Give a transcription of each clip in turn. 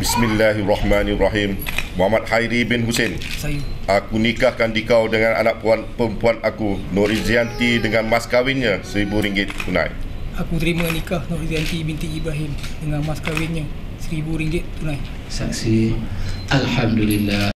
Bismillahirrahmanirrahim. Muhammad Hairi bin Hussein. Saya. Aku nikahkan dikau dengan anak perempuan aku, Nur Izzianti, dengan mas kahwinnya RM1,000 tunai. Aku terima nikah Nur Izzianti binti Ibrahim dengan mas kahwinnya RM1,000 tunai. Saksi. Alhamdulillah.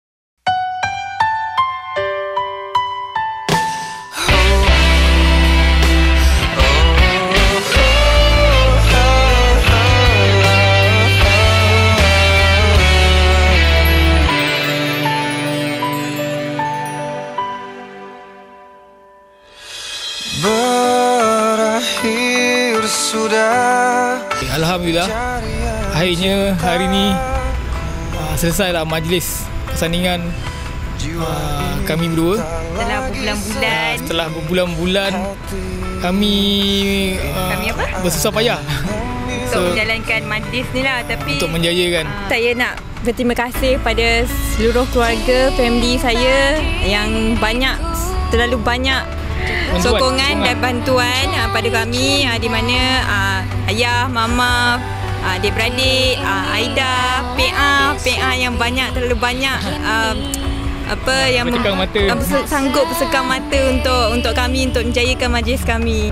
Berakhir sudah. Alhamdulillah, akhirnya hari ni selesailah majlis persandingan kami berdua. Setelah berbulan-bulan kami bersusah payah untuk menjalankan majlis ni lah. Tapi untuk menjayakan. Saya nak berterima kasih pada seluruh keluarga, family saya yang terlalu banyak sokongan dan bantuan pada kami, di mana ayah, mama, adik-beradik, Aida, PA yang terlalu banyak yang sanggup bersekam mata untuk kami, untuk menjayakan majlis kami.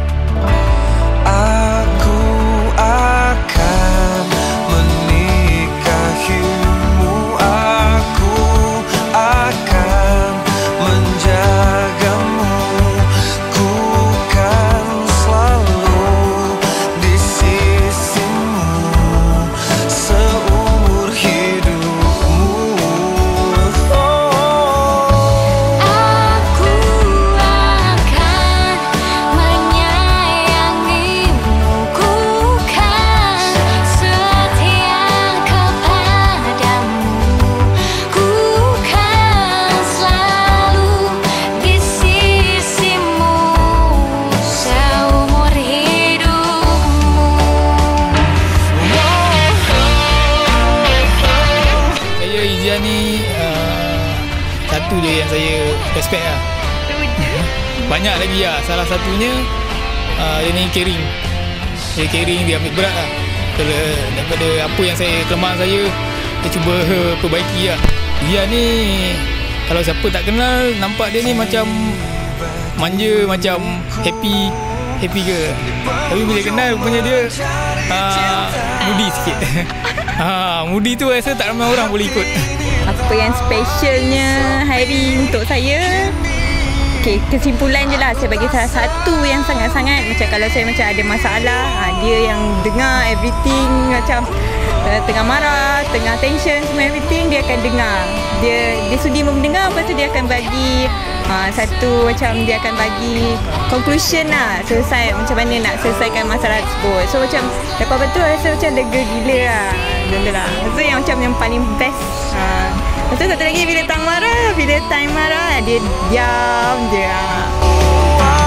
Aku akan menikahimu, aku akan menjagamu. Satu je yang saya respect lah. Banyak lagi lah. Salah satunya dia ni caring. Dia caring, dia ambil berat lah. Daripada apa yang kelemahan saya, dia cuba perbaiki lah. Dia ni kalau siapa tak kenal, nampak dia ni macam manja, macam happy ke. Tapi bila kenal rupanya dia moody sikit. Moody tu rasa tak ramai orang boleh ikut. Apa yang specialnya Hairi untuk saya? Kesimpulan je lah, saya bagi salah satu yang sangat-sangat, macam kalau saya macam ada masalah, dia yang dengar everything, macam tengah marah, tengah tension, semua everything dia akan dengar. Dia sudi mendengar, lepas tu dia akan bagi dia akan bagi conclusion lah, selesai macam mana nak selesaikan masalah tersebut. So macam lepas betul rasa macam lega gila lah. Itu yang macam yang paling best. Lepas tu satu lagi, bila time marah dia diam je.